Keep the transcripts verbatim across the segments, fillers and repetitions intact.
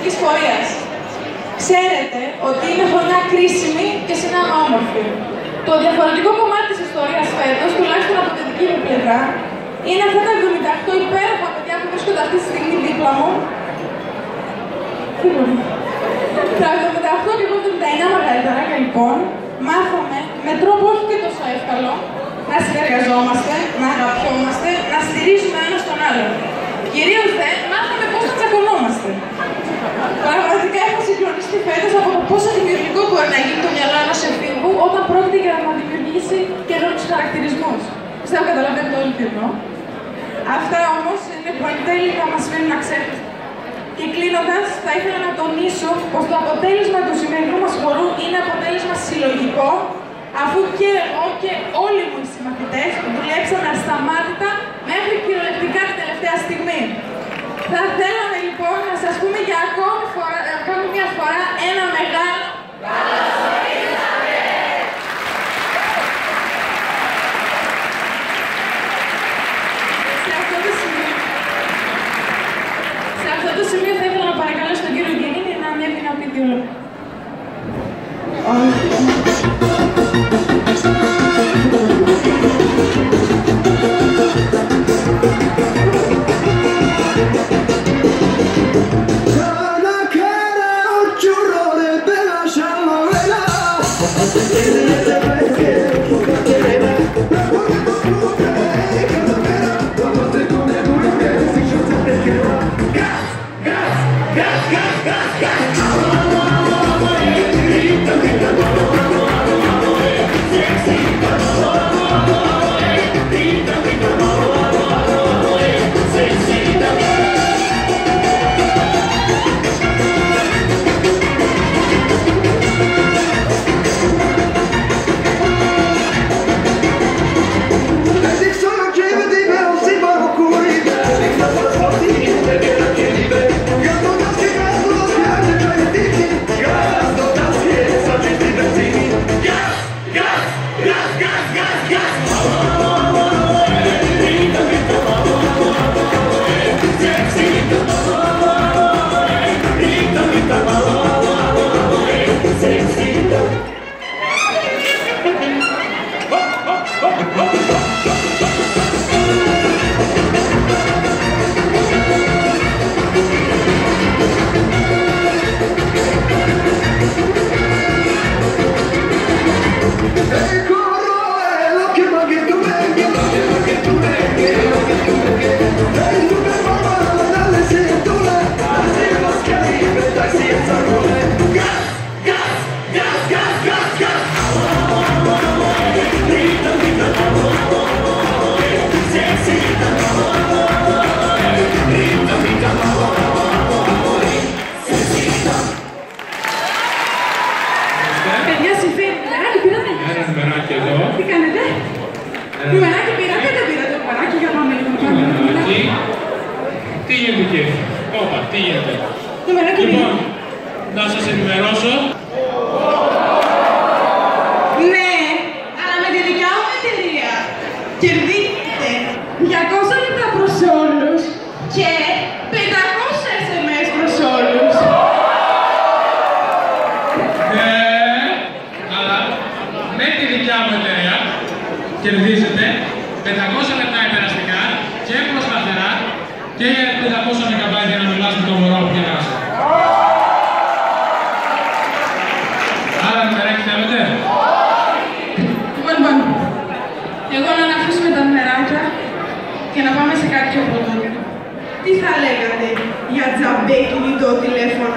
πολιτικής πορείας. Ξέρετε ότι είναι χρονιά κρίσιμη και συνάμα όμορφη. Το διαφορετικό κομμάτι της ιστορίας φέτος, τουλάχιστον από την δική μου πλευρά, είναι αυτά τα εβδομήντα οκτώ υπέροχα παιδιά που βρίσκονται αυτή τη στιγμή δίπλα μου. Τα εβδομήντα οκτώ και εβδομήντα εννιά μαργαριταράκια λοιπόν, μάθαμε με τρόπο όχι και τόσο εύκολο να συνεργαζόμαστε, να αγαπιόμαστε, να στηρίζουμε ένας τον άλλον. Κυρίως δε, μάθαμε πώς να τσακωνόμαστε. Πραγματικά έχω συγκλονιστεί φέτος από το πόσο δημιουργικό μπορεί να γίνει το μυαλό ενός εφήβου όταν πρόκειται για να δημιουργήσει καινούριους χαρακτηρισμούς. Πιστεύω καταλαβαίνετε όλοι τι εννοώ. Αυτά όμως είναι που εν τέλει θα μας φέρουν να ξέρετε. Και κλείνοντας, θα ήθελα να τονίσω πως το αποτέλεσμα του σημερινού μας χορού είναι αποτέλεσμα συλλογικό, αφού και εγώ και όλοι μου οι συμμαθητές δουλέψαμε ασταμάτητα μέχρι κυριολεκτικά την τελευταία στιγμή. Θα θέλαμε λοιπόν να σας πούμε για ακόμη, φορά, ακόμη μια φορά ένα μεγάλο καλώς ορίσατε! Σε αυτό το σημείο, σε αυτό το σημείο θα ήθελα να παρακαλέσω τον κύριο Γκενίνη να ανέβει να πει δύο λόγια. Τι γίνεται και όπα, τι γίνεται. Λοιπόν, να σας ενημερώσω. Ναι, αλλά με τη δικιά μου εταιρεία κερδίζετε διακόσια λεπτά προς όλους και πεντακόσια ες εμ ες προς όλους. Ναι, αλλά με τη δικιά μου εταιρεία κερδίζετε πεντακόσια λεπτά υπεραστικά και προσταθερά και πεντακόσια μεγαμπάιτ για να μιλάς με το μωρό που γελάς. Άρα νούμεράκι θέλετε? Λοιπόν, εγώ να αφήσουμε τα νεράκια και να πάμε σε κάτι πιο πολύ. Τι θα λέγατε για τζαμπέ κινητό τηλέφωνο?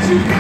Thank you.